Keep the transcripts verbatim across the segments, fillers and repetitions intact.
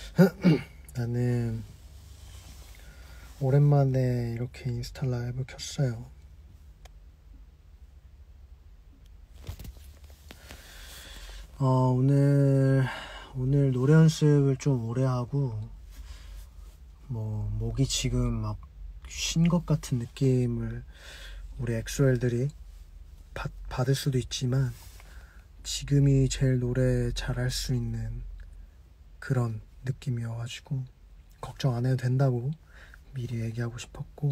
나는 오랜만에 이렇게 인스타 라이브 켰어요. 어, 오늘 오늘 노래 연습을 좀 오래 하고 뭐 목이 지금 막 쉰 것 같은 느낌을 우리 엑소엘들이 받, 받을 수도 있지만 지금이 제일 노래 잘할 수 있는 그런 느낌이어가지고 걱정 안 해도 된다고 미리 얘기하고 싶었고,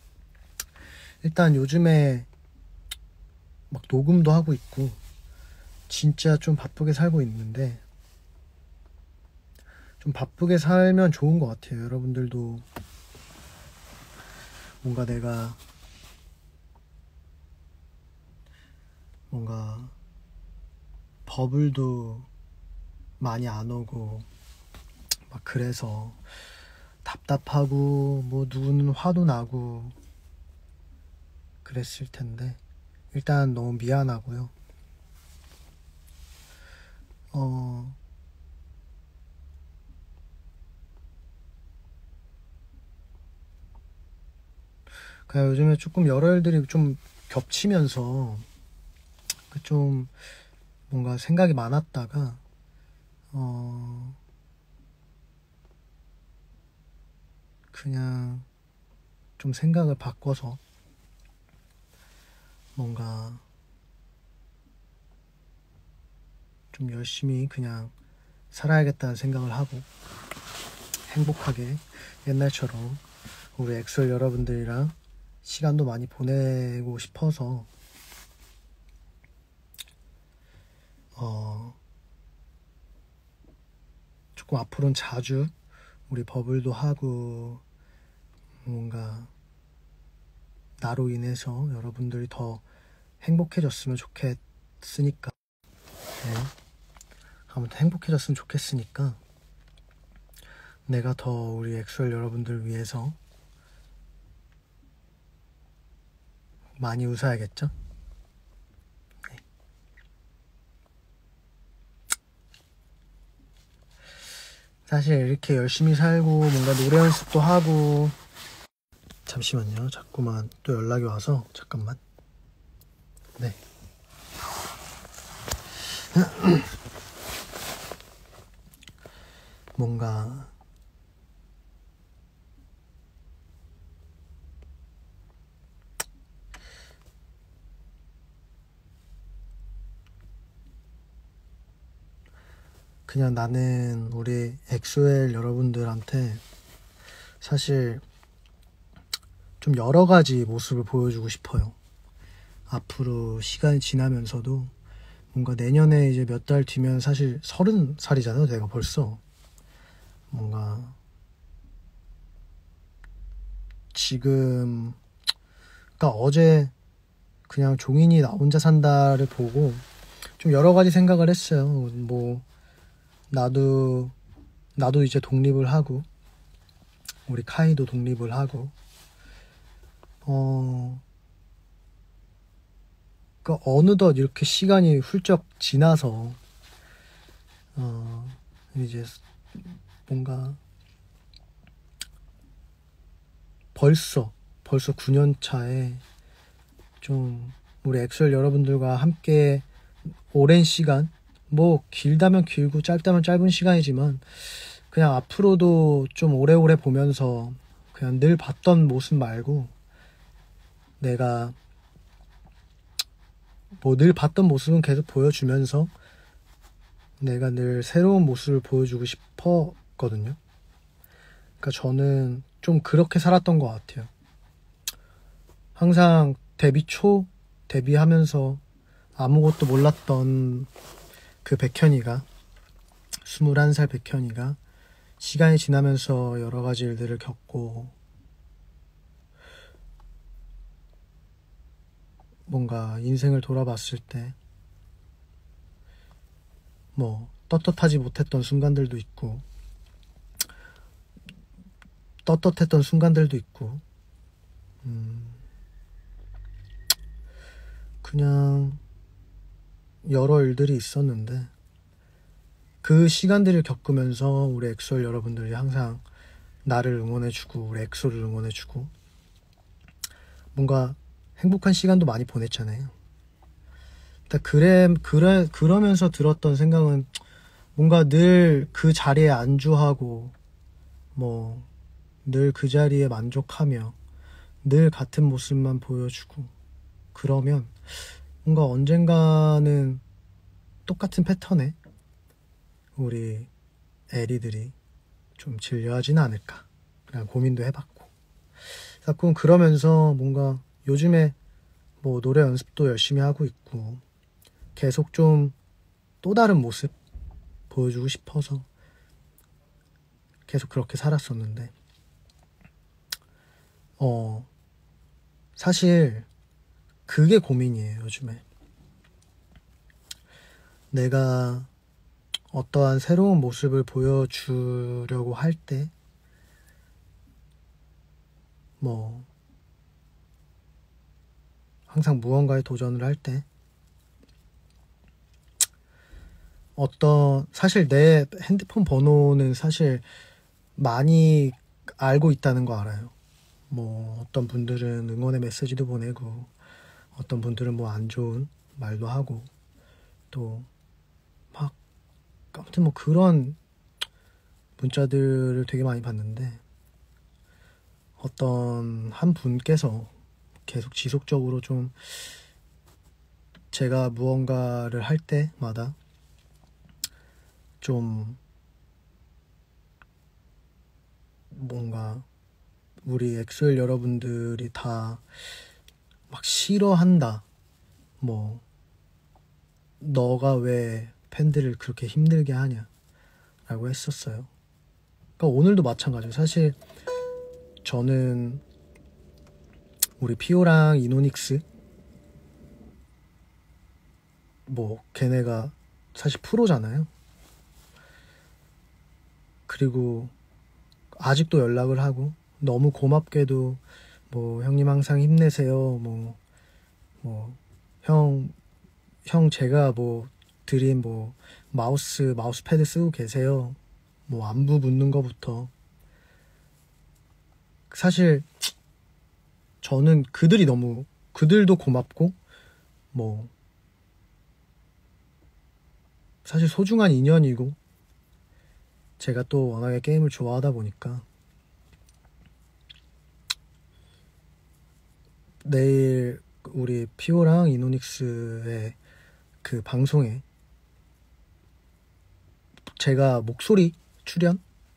일단 요즘에 막 녹음도 하고 있고 진짜 좀 바쁘게 살고 있는데, 좀 바쁘게 살면 좋은 것 같아요. 여러분들도 뭔가 내가 뭔가 버블도 많이 안 오고 막 그래서 답답하고 뭐 누구는 화도 나고 그랬을 텐데 일단 너무 미안하고요. 어 그냥 요즘에 조금 여러 일들이 좀 겹치면서 그 좀 뭔가 생각이 많았다가 어 그냥 좀 생각을 바꿔서 뭔가 좀 열심히 그냥 살아야겠다는 생각을 하고 행복하게 옛날처럼 우리 엑소엘 여러분들이랑 시간도 많이 보내고 싶어서 어 조금 앞으로는 자주 우리 버블도 하고 뭔가 나로 인해서 여러분들이 더 행복해졌으면 좋겠으니까 네. 아무튼 행복해졌으면 좋겠으니까 내가 더 우리 엑소엘 여러분들 위해서 많이 웃어야겠죠? 네. 사실 이렇게 열심히 살고 뭔가 노래 연습도 하고, 잠시만요. 자꾸만 또 연락이 와서 잠깐만. 네. 뭔가 그냥 나는 우리 엑소엘 여러분들한테 사실 좀 여러 가지 모습을 보여주고 싶어요. 앞으로 시간이 지나면서도 뭔가 내년에 이제 몇 달 뒤면 사실 서른 살이잖아요. 내가 벌써 뭔가 지금 그러니까 어제 그냥 종인이 나 혼자 산다를 보고 좀 여러 가지 생각을 했어요. 뭐 나도 나도 이제 독립을 하고 우리 카이도 독립을 하고 어 그러니까 어느덧 이렇게 시간이 훌쩍 지나서 어 이제 뭔가 벌써 벌써 구 년 차에 좀 우리 엑소엘 여러분들과 함께 오랜 시간, 뭐 길다면 길고 짧다면 짧은 시간이지만 그냥 앞으로도 좀 오래오래 보면서 그냥 늘 봤던 모습 말고 내가 뭐 늘 봤던 모습은 계속 보여주면서 내가 늘 새로운 모습을 보여주고 싶었거든요. 그러니까 저는 좀 그렇게 살았던 것 같아요. 항상 데뷔 초 데뷔하면서 아무것도 몰랐던 그 백현이가, 스물한 살 백현이가 시간이 지나면서 여러 가지 일들을 겪고 뭔가 인생을 돌아봤을 때 뭐 떳떳하지 못했던 순간들도 있고 떳떳했던 순간들도 있고 음 그냥 여러 일들이 있었는데 그 시간들을 겪으면서 우리 엑소엘 여러분들이 항상 나를 응원해주고 우리 엑소를 응원해주고 뭔가 행복한 시간도 많이 보냈잖아요. 그래, 그래, 그러면서 들었던 생각은 뭔가 늘 그 자리에 안주하고 뭐 늘 그 자리에 만족하며 늘 같은 모습만 보여주고 그러면 뭔가 언젠가는 똑같은 패턴에 우리 에리들이 좀 질려하지는 않을까 그냥 고민도 해봤고 자꾸 그러면서 뭔가 요즘에 뭐 노래 연습도 열심히 하고 있고 계속 좀 또 다른 모습 보여주고 싶어서 계속 그렇게 살았었는데 어 사실 그게 고민이에요. 요즘에 내가 어떠한 새로운 모습을 보여주려고 할 때 뭐 항상 무언가에 도전을 할 때 어떤 사실 내 핸드폰 번호는 사실 많이 알고 있다는 거 알아요. 뭐 어떤 분들은 응원의 메시지도 보내고 어떤 분들은 뭐 안 좋은 말도 하고 또 막 아무튼 뭐 그런 문자들을 되게 많이 봤는데 어떤 한 분께서 계속 지속적으로 좀 제가 무언가를 할 때마다 좀 뭔가 우리 엑소엘 여러분들이 다 막 싫어한다. 뭐 너가 왜 팬들을 그렇게 힘들게 하냐 라고 했었어요. 그러니까 오늘도 마찬가지예요. 사실 저는 우리 피오랑 이노닉스 뭐 걔네가 사실 프로잖아요. 그리고 아직도 연락을 하고 너무 고맙게도 뭐 형님 항상 힘내세요. 뭐 뭐 형 형 제가 뭐 드린 뭐 마우스 마우스패드 쓰고 계세요. 뭐 안부 묻는 거부터 사실 저는 그들이 너무 그들도 고맙고 뭐 사실 소중한 인연이고 제가 또 워낙에 게임을 좋아하다 보니까 내일 우리 피오랑 이노닉스의 그 방송에 제가 목소리 출연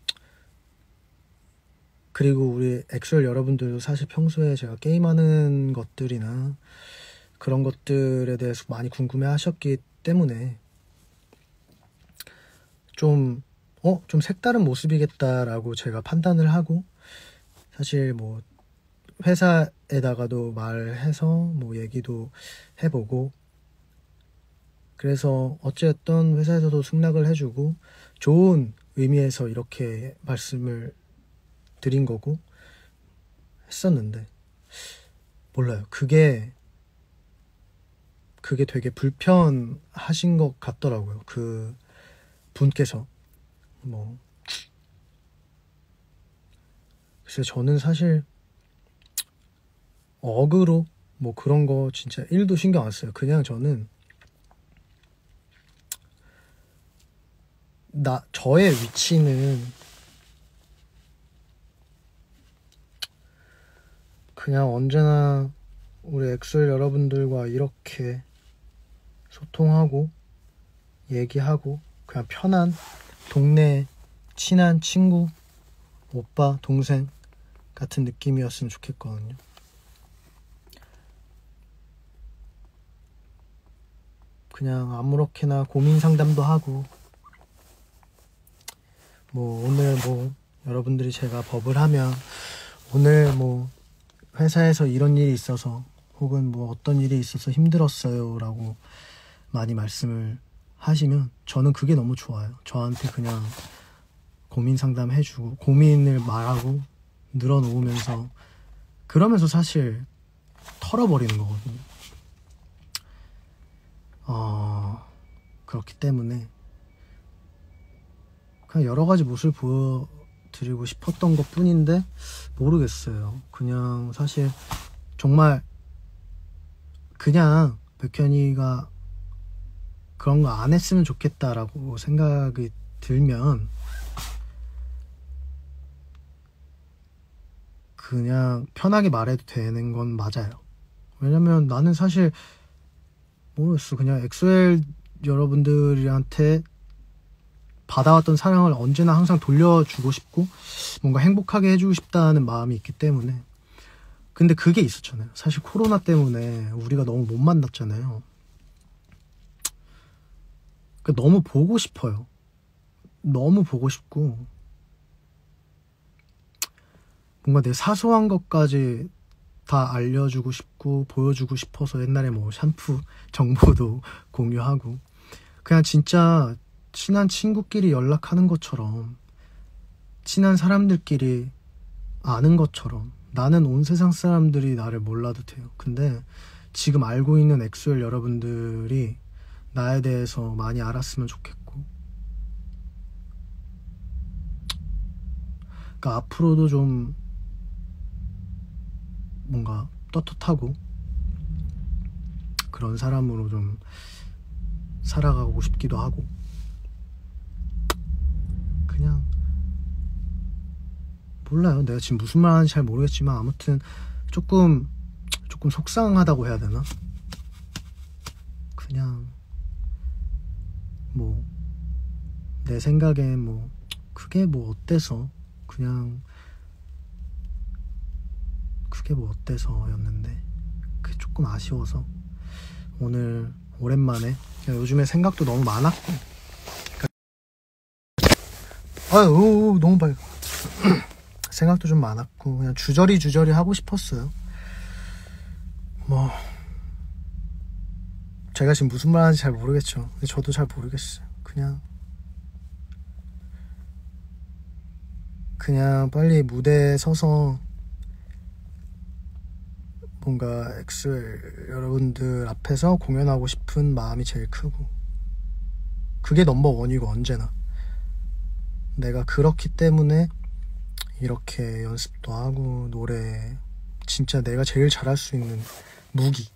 그리고 우리 엑소엘 여러분들도 사실 평소에 제가 게임하는 것들이나 그런 것들에 대해서 많이 궁금해 하셨기 때문에 좀, 어? 좀 색다른 모습이겠다라고 제가 판단을 하고 사실 뭐 회사에다가도 말해서 뭐 얘기도 해보고 그래서 어쨌든 회사에서도 승낙을 해주고 좋은 의미에서 이렇게 말씀을 드린 거고 했었는데 몰라요. 그게 그게 되게 불편하신 것 같더라고요. 그 분께서 뭐 글쎄 저는 사실 어그로 뭐 그런 거 진짜 일도 신경 안 써요. 그냥 저는 나 저의 위치는 그냥 언제나 우리 엑소엘 여러분들과 이렇게 소통하고 얘기하고 그냥 편한 동네 친한 친구 오빠 동생 같은 느낌이었으면 좋겠거든요. 그냥 아무렇게나 고민 상담도 하고 뭐 오늘 뭐 여러분들이 제가 법을 하면 오늘 뭐 회사에서 이런 일이 있어서 혹은 뭐 어떤 일이 있어서 힘들었어요 라고 많이 말씀을 하시면 저는 그게 너무 좋아요. 저한테 그냥 고민 상담 해주고 고민을 말하고 늘어놓으면서 그러면서 사실 털어버리는 거거든요. 어, 그렇기 때문에 그냥 여러 가지 모습을 보여드리고 싶었던 것 뿐인데 모르겠어요. 그냥 사실 정말 그냥 백현이가 그런 거 안 했으면 좋겠다라고 생각이 들면 그냥 편하게 말해도 되는 건 맞아요. 왜냐면 나는 사실 모르겠어. 그냥 엑소엘 여러분들한테 받아왔던 사랑을 언제나 항상 돌려주고 싶고 뭔가 행복하게 해주고 싶다는 마음이 있기 때문에. 근데 그게 있었잖아요. 사실 코로나 때문에 우리가 너무 못 만났잖아요. 그러니까 너무 보고 싶어요. 너무 보고 싶고 뭔가 내 사소한 것까지 다 알려주고 싶고 보여주고 싶어서 옛날에 뭐 샴푸 정보도 공유하고 그냥 진짜 친한 친구끼리 연락하는 것처럼 친한 사람들끼리 아는 것처럼 나는 온 세상 사람들이 나를 몰라도 돼요. 근데 지금 알고 있는 엑소엘 여러분들이 나에 대해서 많이 알았으면 좋겠고 그러니까 앞으로도 좀 뭔가 떳떳하고 그런 사람으로 좀 살아가고 싶기도 하고 그냥 몰라요. 내가 지금 무슨 말 하는지 잘 모르겠지만 아무튼 조금 조금 속상하다고 해야 되나? 그냥 뭐 내 생각에 뭐 그게 뭐 어때서 그냥 그게 뭐 어때서 였는데 그게 조금 아쉬워서 오늘 오랜만에 요즘에 생각도 너무 많았고 아유 너무 밝아 생각도 좀 많았고 그냥 주저리 주저리 하고 싶었어요. 뭐 제가 지금 무슨 말 하는지 잘 모르겠죠. 근데 저도 잘 모르겠어요. 그냥 그냥 빨리 무대에 서서 뭔가 엑소엘 여러분들 앞에서 공연하고 싶은 마음이 제일 크고 그게 넘버원이고 언제나 내가 그렇기 때문에 이렇게 연습도 하고 노래 진짜 내가 제일 잘할 수 있는 무기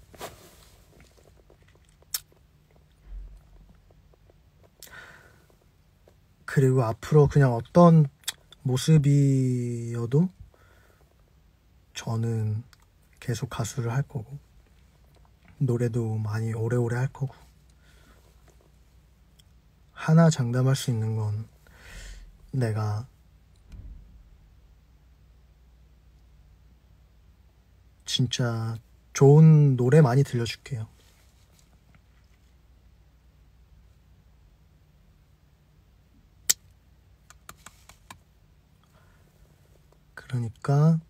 그리고 앞으로 그냥 어떤 모습이어도 저는 계속 가수를 할 거고 노래도 많이 오래오래 할 거고 하나 장담할 수 있는 건 내가 진짜 좋은 노래 많이 들려줄게요. 그러니까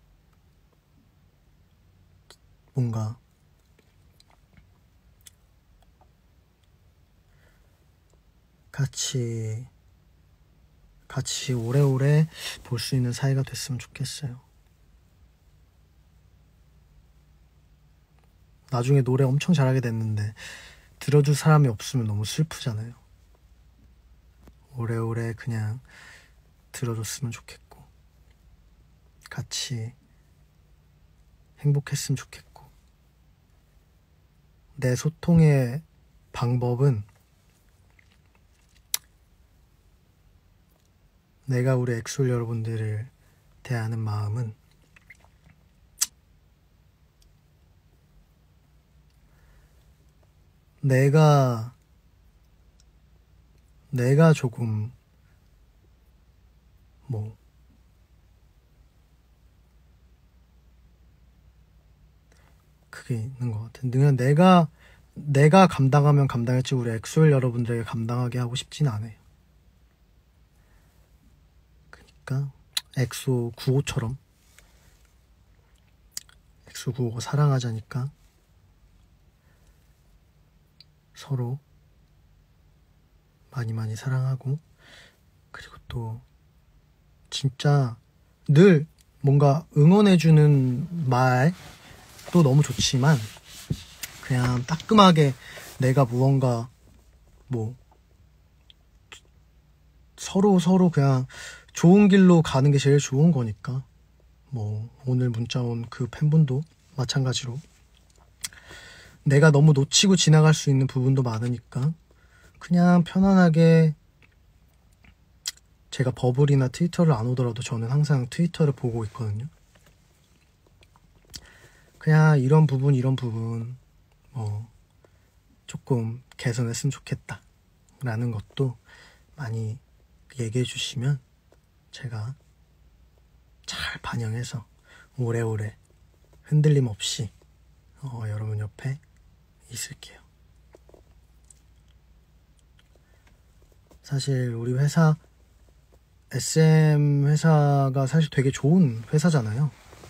뭔가 같이 같이 오래오래 볼 수 있는 사이가 됐으면 좋겠어요. 나중에 노래 엄청 잘하게 됐는데 들어줄 사람이 없으면 너무 슬프잖아요. 오래오래 그냥 들어줬으면 좋겠고 같이 행복했으면 좋겠고 내 소통의 방법은 내가 우리 엑소엘 여러분들을 대하는 마음은 내가 내가 조금 뭐 그게 있는 것 같아. 그냥 내가 내가 감당하면 감당했지 우리 엑소엘 여러분들에게 감당하게 하고 싶진 않아요. 그러니까 엑소 구호처럼 엑소 구호가 사랑하자니까 서로 많이 많이 사랑하고 그리고 또 진짜 늘 뭔가 응원해주는 말도 너무 좋지만 그냥 따끔하게 내가 무언가 뭐 서로 서로 그냥 좋은 길로 가는 게 제일 좋은 거니까. 뭐 오늘 문자 온 그 팬분도 마찬가지로 내가 너무 놓치고 지나갈 수 있는 부분도 많으니까 그냥 편안하게, 제가 버블이나 트위터를 안 오더라도 저는 항상 트위터를 보고 있거든요. 그냥 이런 부분 이런 부분 뭐 조금 개선했으면 좋겠다 라는 것도 많이 얘기해 주시면 제가 잘 반영해서 오래오래 흔들림 없이 어, 여러분 옆에 있을게요. 사실 우리 회사, 에스엠 회사가 사실 되게 좋은 회사잖아요.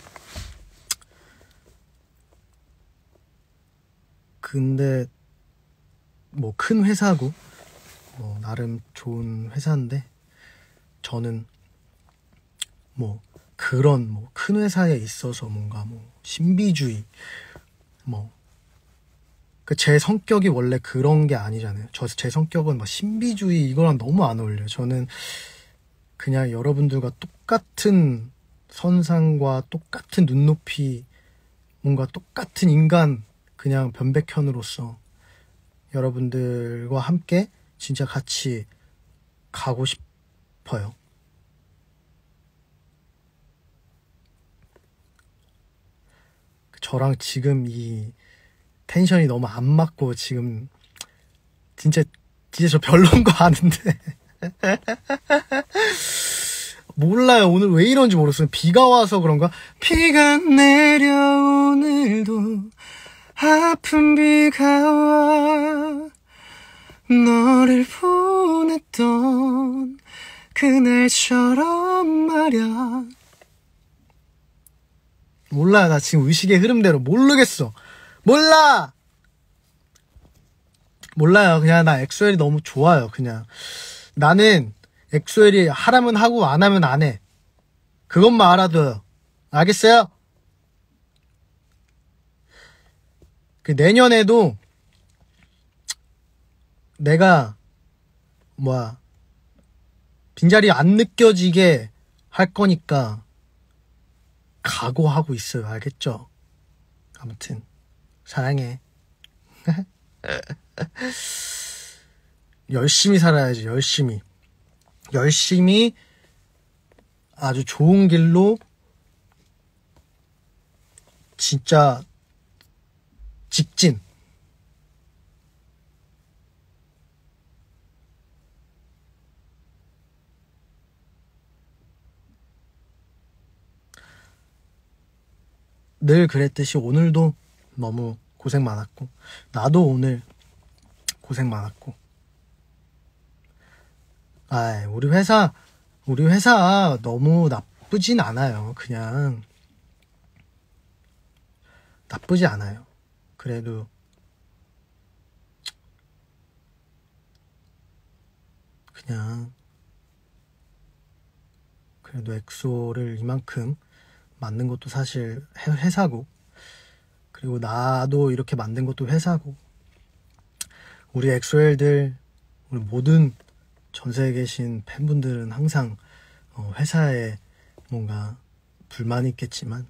근데 뭐 큰 회사고 뭐 나름 좋은 회사인데 저는 뭐 그런 뭐 큰 회사에 있어서 뭔가 뭐 신비주의 뭐 그 제 성격이 원래 그런 게 아니잖아요. 저 제 성격은 막 신비주의 이거랑 너무 안 어울려요. 저는 그냥 여러분들과 똑같은 선상과 똑같은 눈높이, 뭔가 똑같은 인간, 그냥 변백현으로서 여러분들과 함께 진짜 같이 가고 싶어요. 저랑 지금 이 텐션이 너무 안 맞고 지금 진짜 진짜 저 별론 거 아는데 몰라요. 오늘 왜 이런지 모르겠어요. 비가 와서 그런가? 비가 내려 오늘도 아픈 비가 와 너를 보냈던 그날처럼 말야. 몰라. 나 지금 의식의 흐름대로 모르겠어. 몰라. 몰라요. 그냥 나 엑소엘이 너무 좋아요. 그냥 나는 엑소엘이 하라면 하고 안 하면 안 해. 그것만 알아둬요. 알겠어요? 그 내년에도 내가 뭐야 빈자리 안 느껴지게 할 거니까 각오하고 있어요. 알겠죠? 아무튼 사랑해. 열심히 살아야지. 열심히 열심히 아주 좋은 길로 진짜 직진. 늘 그랬듯이 오늘도 너무 고생 많았고 나도 오늘 고생 많았고. 아, 우리 회사 우리 회사 너무 나쁘진 않아요. 그냥 나쁘지 않아요. 그래도 그냥 그래도 엑소를 이만큼 만든 것도 사실 회사고, 그리고 나도 이렇게 만든 것도 회사고, 우리 엑소엘들, 우리 모든 전 세계에 계신 팬분들은 항상 회사에 뭔가 불만이 있겠지만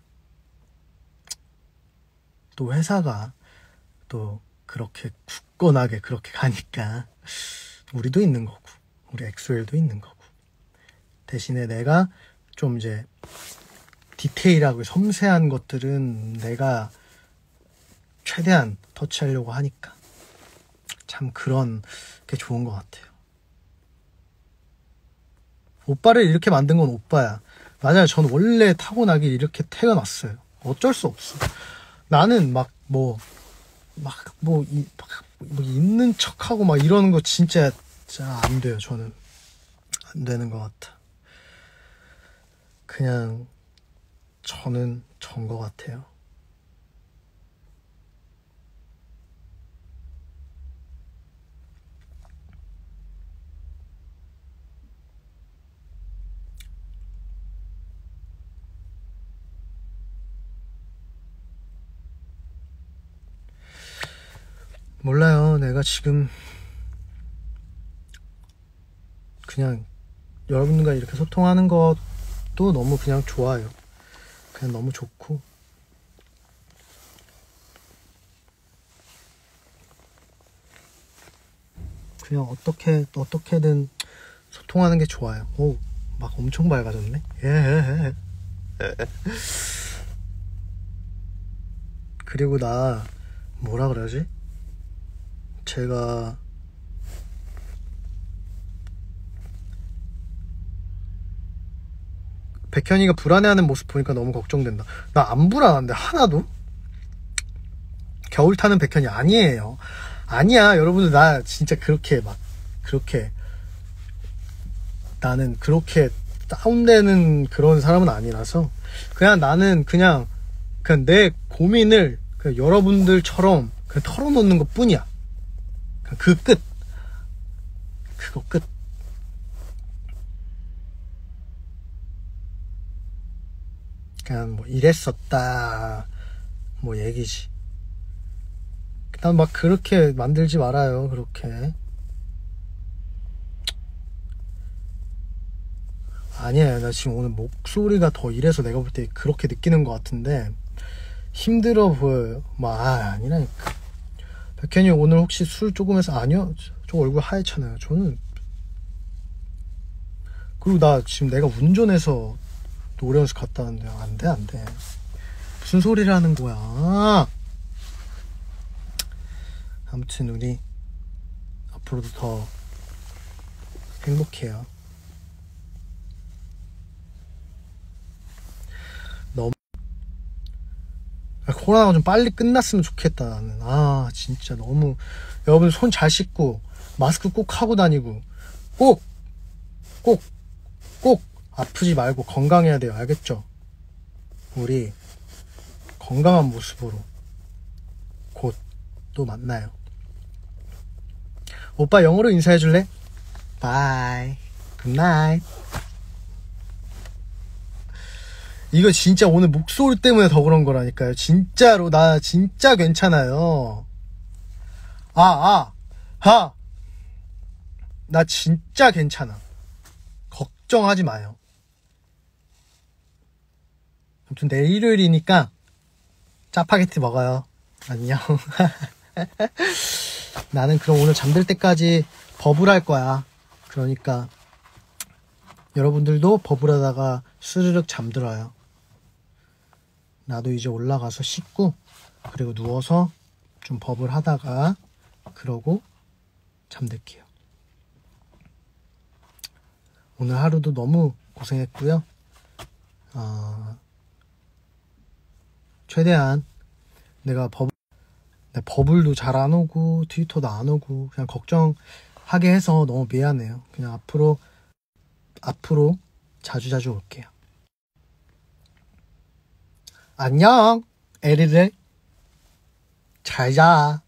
또 회사가 또 그렇게 굳건하게 그렇게 가니까 우리도 있는 거고 우리 엑소엘도 있는 거고, 대신에 내가 좀 이제 디테일하고 섬세한 것들은 내가 최대한 터치하려고 하니까 참 그런 게 좋은 것 같아요. 오빠를 이렇게 만든 건 오빠야. 맞아요. 전 원래 타고나길 이렇게 태어났어요. 어쩔 수 없어. 나는 막 뭐 막 뭐 이, 뭐 있는 척하고 막 이러는 거 진짜 진짜 안 돼요. 저는 안 되는 것 같아. 그냥 저는 전 것 같아요. 몰라요. 내가 지금 그냥 여러분들과 이렇게 소통하는 것도 너무 그냥 좋아요. 그냥 너무 좋고. 그냥 어떻게, 어떻게든 소통하는 게 좋아요. 오, 막 엄청 밝아졌네. 예. 그리고 나, 뭐라 그러지? 제가, 백현이가 불안해하는 모습 보니까 너무 걱정된다. 나 안 불안한데, 하나도? 겨울 타는 백현이 아니에요. 아니야, 여러분들. 나 진짜 그렇게 막, 그렇게, 나는 그렇게 다운되는 그런 사람은 아니라서, 그냥 나는 그냥, 그냥 내 고민을 그냥 여러분들처럼 그냥 털어놓는 것 뿐이야. 그냥 그 끝. 그거 끝. 그냥 뭐 이랬었다 뭐 얘기지. 난 막 그렇게 만들지 말아요. 그렇게. 아니야, 나 지금 오늘 목소리가 더 이래서 내가 볼 때 그렇게 느끼는 것 같은데 힘들어 보여요. 막 아, 아니라니까. 백현이 오늘 혹시 술 조금 해서? 아니요, 저 얼굴 하얗잖아요. 저는. 그리고 나 지금 내가 운전해서 노래 연습 갔다 왔는데 안돼 안돼. 무슨 소리를 하는 거야. 아무튼 우리 앞으로도 더 행복해요. 너무 코로나가 좀 빨리 끝났으면 좋겠다. 나는 아 진짜 너무. 여러분 손 잘 씻고 마스크 꼭 하고 다니고 꼭 꼭 꼭 아프지 말고 건강해야 돼요. 알겠죠? 우리 건강한 모습으로 곧 또 만나요. 오빠 영어로 인사해줄래? 바이. 굿나잇. 이거 진짜 오늘 목소리 때문에 더 그런 거라니까요. 진짜로 나 진짜 괜찮아요. 아, 아, 하. 나 진짜 괜찮아. 걱정하지 마요. 아무튼 내일 일요일이니까 짜파게티 먹어요. 안녕. 나는 그럼 오늘 잠들 때까지 버블 할 거야. 그러니까 여러분들도 버블 하다가 스르륵 잠들어요. 나도 이제 올라가서 씻고 그리고 누워서 좀 버블 하다가 그러고 잠들게요. 오늘 하루도 너무 고생했고요. 어, 최대한 내가 버블, 내 버블도 잘 안 오고 트위터도 안 오고 그냥 걱정하게 해서 너무 미안해요. 그냥 앞으로 앞으로 자주자주 올게요. 안녕. 에리를 잘 자.